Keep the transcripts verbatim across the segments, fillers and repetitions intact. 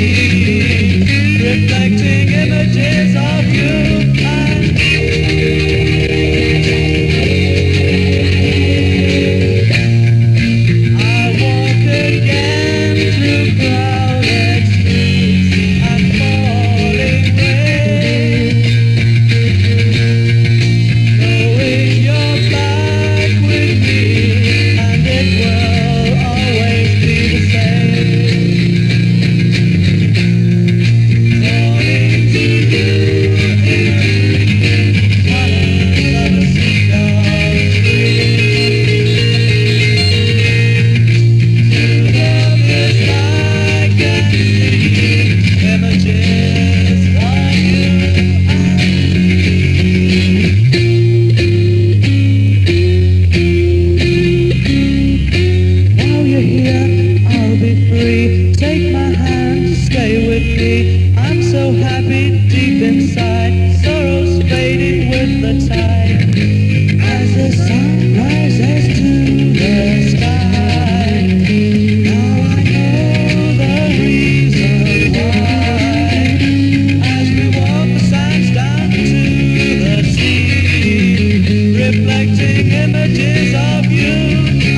reflecting images of you. I walk again through crowded streets and falling rain, knowing you're back with me, and it will always be the same. Take my hand, stay with me. I'm so happy deep inside. Sorrow's fading with the tide. As the sun rises to the sky, now I know the reason why. As we walk the sands down to the sea, reflecting images of you.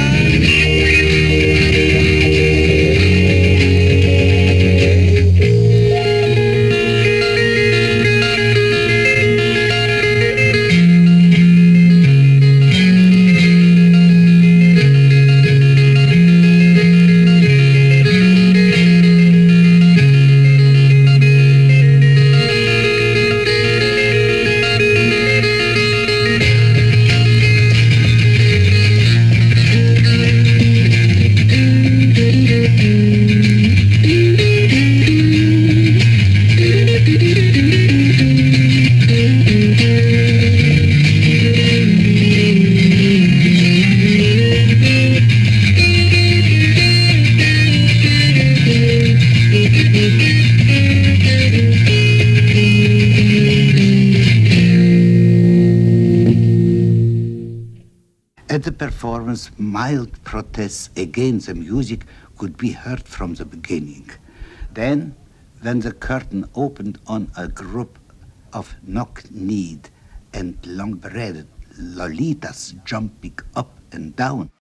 At the performance, mild protests against the music could be heard from the beginning. Then, when the curtain opened on a group of knock-kneed and long-breasted lolitas jumping up and down,